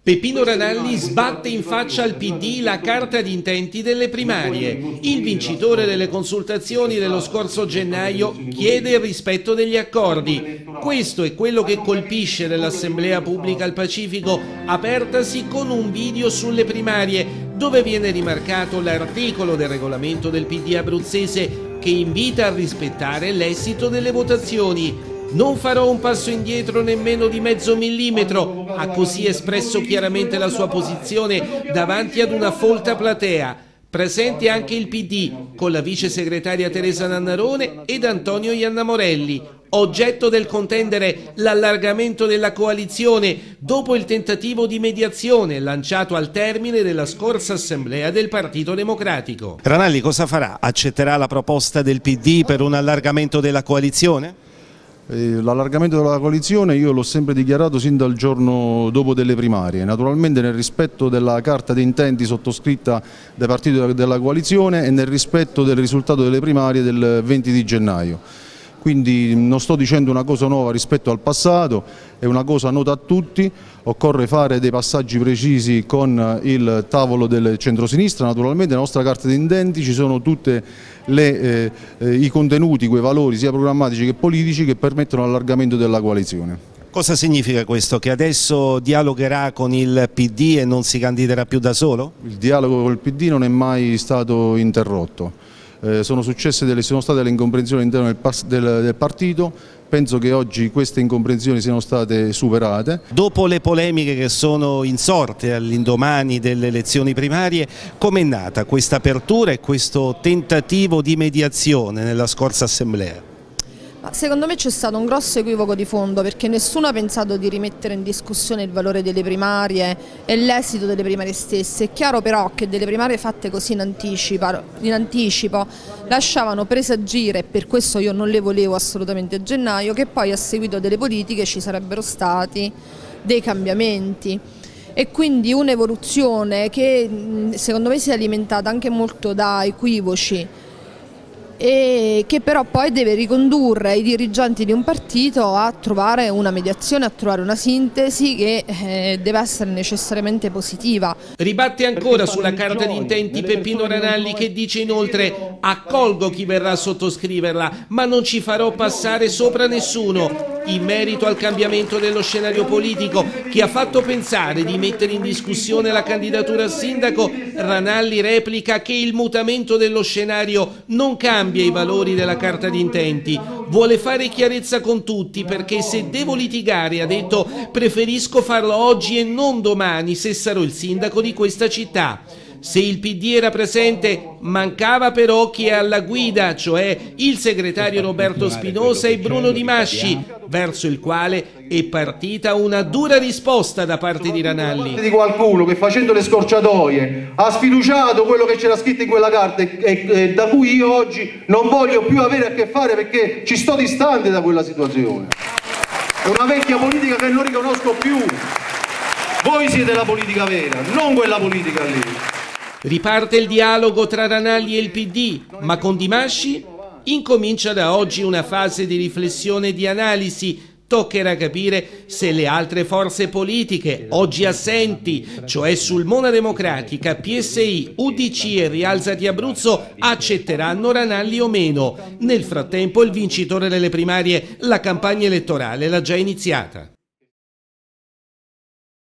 Peppino Ranalli sbatte in faccia al PD la carta di intenti delle primarie. Il vincitore delle consultazioni dello scorso gennaio chiede il rispetto degli accordi. Questo è quello che colpisce nell'Assemblea Pubblica al Pacifico, apertasi con un video sulle primarie, dove viene rimarcato l'articolo del regolamento del PD abruzzese che invita a rispettare l'esito delle votazioni. Non farò un passo indietro nemmeno di mezzo millimetro, ha così espresso chiaramente la sua posizione davanti ad una folta platea. Presente anche il PD, con la vice segretaria Teresa Nannarone ed Antonio Iannamorelli, oggetto del contendere l'allargamento della coalizione dopo il tentativo di mediazione lanciato al termine della scorsa assemblea del Partito Democratico. Ranalli cosa farà? Accetterà la proposta del PD per un allargamento della coalizione? L'allargamento della coalizione io l'ho sempre dichiarato sin dal giorno dopo delle primarie, naturalmente nel rispetto della carta di intenti sottoscritta dai partiti della coalizione e nel rispetto del risultato delle primarie del 20 di gennaio. Quindi non sto dicendo una cosa nuova rispetto al passato, è una cosa nota a tutti, occorre fare dei passaggi precisi con il tavolo del centrosinistra, naturalmente nella nostra carta di intenti ci sono tutti i contenuti, quei valori sia programmatici che politici che permettono l'allargamento della coalizione. Cosa significa questo? Che adesso dialogherà con il PD e non si candiderà più da solo? Il dialogo con il PD non è mai stato interrotto. Sono state delle incomprensioni all'interno del partito, penso che oggi queste incomprensioni siano state superate. Dopo le polemiche che sono insorte all'indomani delle elezioni primarie, com'è nata questa apertura e questo tentativo di mediazione nella scorsa assemblea? Secondo me c'è stato un grosso equivoco di fondo perché nessuno ha pensato di rimettere in discussione il valore delle primarie e l'esito delle primarie stesse. È chiaro però che delle primarie fatte così in anticipo lasciavano presagire, per questo io non le volevo assolutamente a gennaio, che poi a seguito delle politiche ci sarebbero stati dei cambiamenti. E quindi un'evoluzione che secondo me si è alimentata anche molto da equivoci e che però poi deve ricondurre i dirigenti di un partito a trovare una mediazione, a trovare una sintesi che deve essere necessariamente positiva. Ribatte ancora sulla carta di intenti Peppino Ranalli, che dice inoltre: accolgo chi verrà a sottoscriverla, ma non ci farò passare sopra nessuno. In merito al cambiamento dello scenario politico che ha fatto pensare di mettere in discussione la candidatura a sindaco, Ranalli replica che il mutamento dello scenario non cambia i valori della carta di intenti. Vuole fare chiarezza con tutti perché se devo litigare, ha detto, preferisco farlo oggi e non domani se sarò il sindaco di questa città. Se il PD era presente, mancava però chi è alla guida, cioè il segretario Roberto Spinosa e Bruno Di Masci, verso il quale è partita una dura risposta da parte di Ranalli. Di qualcuno che facendo le scorciatoie ha sfiduciato quello che c'era scritto in quella carta e da cui io oggi non voglio più avere a che fare perché ci sto distante da quella situazione. È una vecchia politica che non riconosco più. Voi siete la politica vera, non quella politica lì. Riparte il dialogo tra Ranalli e il PD, ma con Di Masci incomincia da oggi una fase di riflessione e di analisi. Toccherà capire se le altre forze politiche, oggi assenti, cioè Sulmona Democratica, PSI, UDC e Rialzati Abruzzo, accetteranno Ranalli o meno. Nel frattempo il vincitore delle primarie, la campagna elettorale l'ha già iniziata.